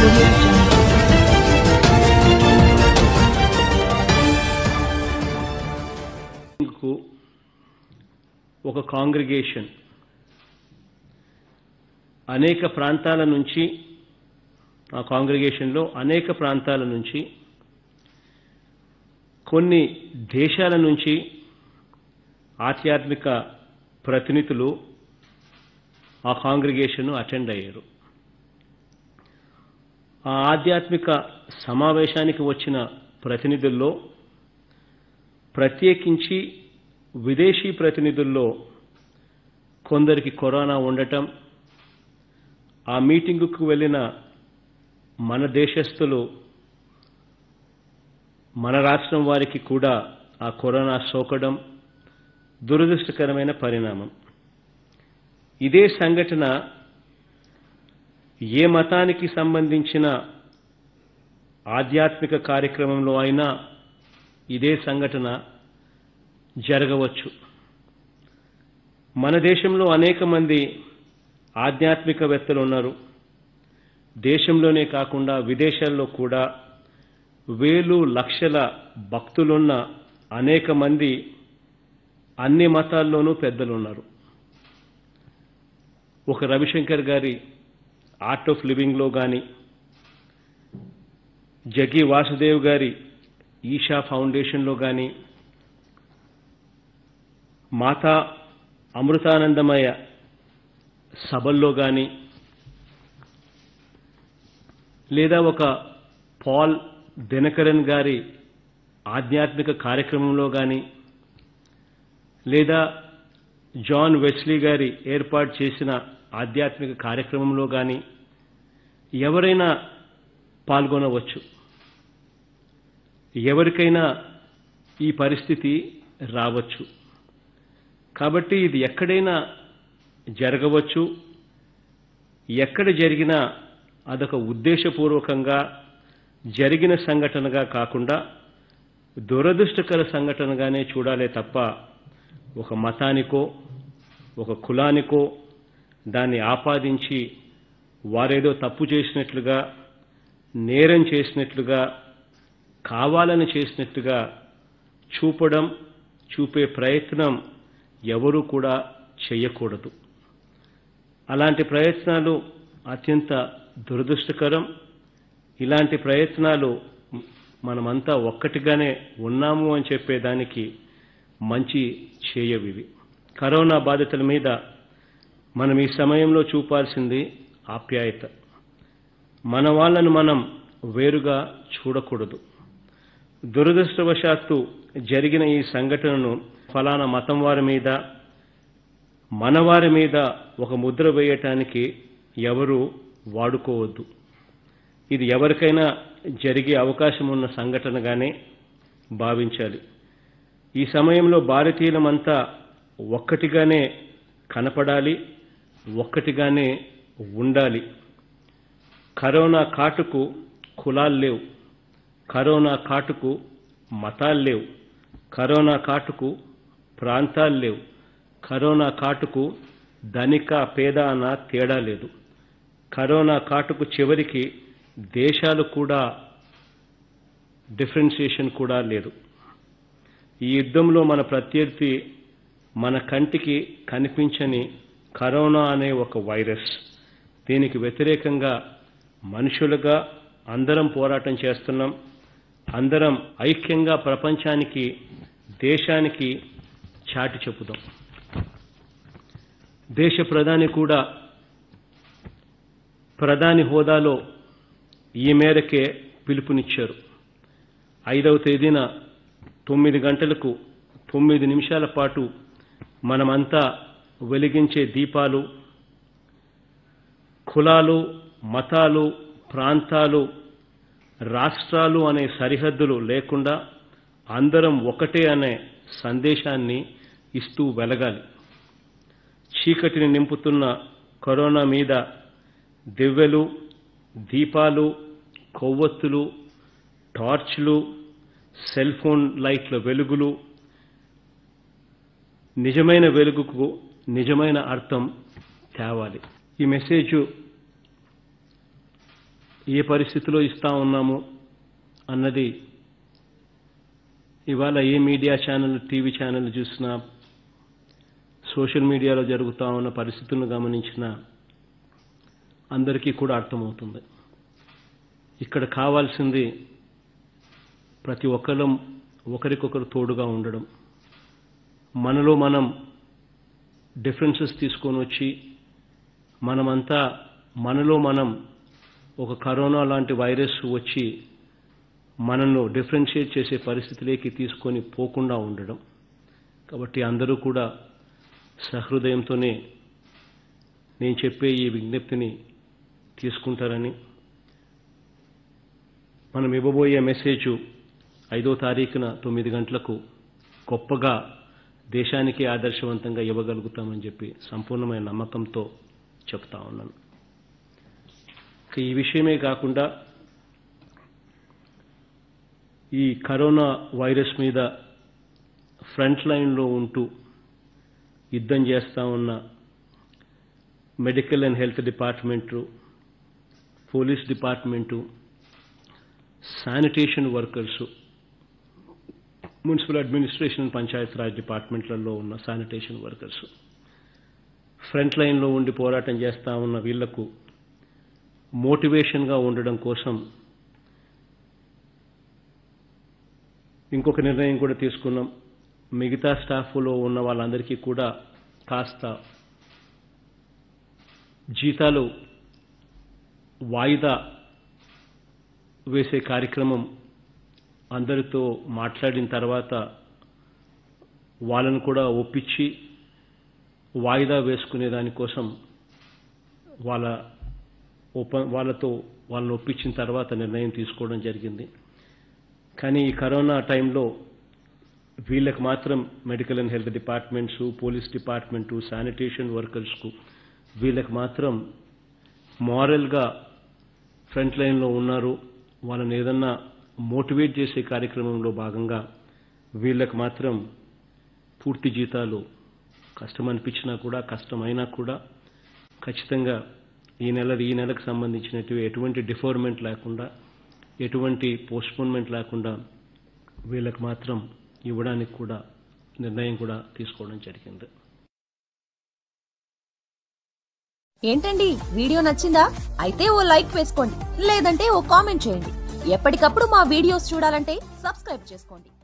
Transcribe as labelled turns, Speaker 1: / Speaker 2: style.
Speaker 1: audio jungle.
Speaker 2: ఒక congregation అనేక ప్రాంతాల నుంచి ఆ కాంగ్రిగేషన్లో అనేక ప్రాంతాల నుంచి కొన్ని దేశాల నుంచి ఆధ్యాత్మిక ప్రతినిధులు ఆ కాంగ్రిగేషన్ అటెండ్ అయ్యారు. ఆ ఆధ్యాత్మిక సమావేశానికి వచ్చిన ప్రతినిధుల్లో ప్రత్యేకించి విదేశీ ప్రతినిధుల్లో కొందరికి కరోనా ఉండటం, ఆ మీటింగుకు వెళ్ళిన మన దేశస్థులు మన రాష్ట్రం వారికి కూడా ఆ కరోనా సోకడం దురదృష్టకరమైన పరిణామం. ఇదే సంఘటన ఏ మతానికి సంబంధించిన ఆధ్యాత్మిక కార్యక్రమంలో అయినా ఇదే సంఘటన జరగవచ్చు. మన దేశంలో అనేక మంది ఆధ్యాత్మికవేత్తలు ఉన్నారు. దేశంలోనే కాకుండా విదేశాల్లో కూడా వేలు లక్షల భక్తులున్న అనేక మంది అన్ని మతాల్లోనూ పెద్దలు ఉన్నారు. ఒక రవిశంకర్ గారి ఆర్ట్ ఆఫ్ లివింగ్లో కానీ, జగ్గి వాసుదేవ్ గారి ఈషా ఫౌండేషన్లో కానీ, మాతా అమృతానందమయ సభల్లో కానీ, లేదా ఒక పాల్ దినకరన్ గారి ఆధ్యాత్మిక కార్యక్రమంలో కానీ, లేదా జాన్ వెస్లీ గారి ఏర్పాటు చేసిన ఆధ్యాత్మిక కార్యక్రమంలో కానీ ఎవరైనా పాల్గొనవచ్చు. ఎవరికైనా ఈ పరిస్థితి రావచ్చు. కాబట్టి ఇది ఎక్కడైనా జరగవచ్చు. ఎక్కడ జరిగినా అదొక ఉద్దేశపూర్వకంగా జరిగిన సంఘటనగా కాకుండా దురదృష్టకర సంఘటనగానే చూడాలే తప్ప ఒక మతానికో ఒక కులానికో దాన్ని ఆపాదించి వారేదో తప్పు చేసినట్లుగా, నేరం చేసినట్లుగా, కావాలని చేసినట్టుగా చూపే ప్రయత్నం ఎవరూ కూడా చేయకూడదు. అలాంటి ప్రయత్నాలు అత్యంత దురదృష్టకరం. ఇలాంటి ప్రయత్నాలు మనమంతా ఒక్కటిగానే ఉన్నాము అని చెప్పేదానికి మంచి చేయవివి. కరోనా బాధితుల మీద మనం ఈ సమయంలో చూపాల్సింది ఆప్యాయత. మన వాళ్ళను మనం వేరుగా చూడకూడదు. దురదృష్టవశాత్తు జరిగిన ఈ సంఘటనను ఫలానా మతం వారి మీద, మనవారి మీద ఒక ముద్ర వేయటానికి ఎవరూ వాడుకోవద్దు. ఇది ఎవరికైనా జరిగే అవకాశం ఉన్న సంఘటనగానే భావించాలి. ఈ సమయంలో భారతీయులమంతా ఒక్కటిగానే కనపడాలి, ఒక్కటిగానే ఉండాలి. కరోనా కాటుకు కులాలు లేవు, కరోనా కాటుకు మతాలు లేవు, కరోనా కాటుకు ప్రాంతాలు లేవు, కరోనా కాటుకు ధనిక పేద అన్న తేడా లేదు. కరోనా కాటుకు చివరికి దేశాలు కూడా డిఫరెన్షియేషన్ కూడా లేదు. ఈ యుద్ధంలో మన ప్రత్యర్థి మన కంటికి కనిపించని కరోనా అనే ఒక వైరస్. దీనికి వ్యతిరేకంగా మనుషులుగా అందరం పోరాటం చేస్తున్నాం. అందరం ఐక్యంగా ప్రపంచానికి, దేశానికి చాటి చెప్పుదాం. దేశ ప్రధాని కూడా ప్రధాని హోదాలో ఈ మేరకే పిలుపునిచ్చారు. 5వ తేదీన 9 గంటలకు 9 నిమిషాల పాటు మనమంతా వెలిగించే దీపాలు కులాలు, మతాలు, ప్రాంతాలు, రాష్ట్రాలు అనే సరిహద్దులు లేకుండా అందరం ఒకటే అనే సందేశాన్ని ఇస్తూ వెలగాలి. చీకటిని నింపుతున్న కరోనా మీద దివ్వెలు, దీపాలు, కొవ్వొత్తులు, టార్చ్లు, సెల్ ఫోన్ లైట్ల వెలుగులు నిజమైన వెలుగుకు నిజమైన అర్థం తేవాలి. ఈ మెసేజ్ ఏ పరిస్థితిలో ఇస్తా ఉన్నాము అన్నది ఇవాళ ఏ మీడియా ఛానల్, టీవీ ఛానల్ చూసినా, సోషల్ మీడియాలో జరుగుతూ ఉన్న పరిస్థితులను గమనించినా అందరికీ కూడా అర్థమవుతుంది. ఇక్కడ కావాల్సింది ప్రతి ఒక్కరం ఒకరికొకరు తోడుగా ఉండడం, మనలో మనం డిఫరెన్సెస్ తీసుకొని వచ్చి మనమంతా మనలో మనం ఒక కరోనా లాంటి వైరస్ వచ్చి మనల్ని డిఫరెన్షియేట్ చేసే పరిస్థితిలోకి తీసుకొని పోకుండా ఉండడం. కాబట్టి అందరూ కూడా సహృదయంతోనే నేను చెప్పే ఈ విజ్ఞప్తిని తీసుకుంటారని, మనం ఇవ్వబోయే మెసేజ్ 5వ తారీఖున 9 గంటలకు గొప్పగా దేశానికి ఆదర్శవంతంగా ఇవ్వగలుగుతామని చెప్పి సంపూర్ణమైన నమ్మకంతో చెప్తా ఉన్నాను. ఈ విషయమే కాకుండా ఈ కరోనా వైరస్ మీద ఫ్రంట్ లైన్లో ఉంటూ యుద్ధం చేస్తూ ఉన్న medical and health department, police department, sanitation workers, municipal administration, Panchayati Raj డిపార్ట్మెంట్లలో ఉన్న శానిటేషన్ వర్కర్సు ఫ్రంట్ లైన్లో ఉండి పోరాటం చేస్తూ ఉన్న వీళ్లకు మోటివేషన్గా ఉండడం కోసం ఇంకొక నిర్ణయం కూడా తీసుకున్నాం. మిగతా స్టాఫ్లో ఉన్న వాళ్ళందరికీ కూడా కాస్త జీతాలు వాయిదా వేసే కార్యక్రమం అందరితో మాట్లాడిన తర్వాత వాళ్ళను కూడా ఒప్పించి వాయిదా వేసుకునే దానికోసం వాళ్ళతో వాళ్ళని ఒప్పించిన తర్వాత నిర్ణయం తీసుకోవడం జరిగింది. కానీ ఈ కరోనా టైంలో వీళ్ళకి మాత్రం medical and health departments, police department, sanitation వర్కర్స్కు వీళ్ళకి మాత్రం మారల్గా ఫ్రంట్ లైన్లో ఉన్నారు. వాళ్ళని ఏదన్నా మోటివేట్ చేసే కార్యక్రమంలో భాగంగా వీళ్ళకి మాత్రం పూర్తి జీతాలు కష్టం అనిపించినా కూడా, కష్టమైనా కూడా ఖచ్చితంగా ఈ నెలకు సంబంధించినవి ఎటువంటి డిఫర్మెంట్ లేకుండా, ఎటువంటి పోస్ట్పోన్మెంట్ లేకుండా వీళ్ళకి మాత్రం ఇవ్వడానికి కూడా నిర్ణయం కూడా తీసుకోవడం జరిగింది.
Speaker 1: ఏంటండి, వీడియో నచ్చిందా? అయితే ఓ లైక్ వేసుకోండి, లేదంటే ఓ కామెంట్ చేయండి. ఎప్పటికప్పుడు మా వీడియోస్ చూడాలంటే సబ్స్క్రైబ్ చేసుకోండి.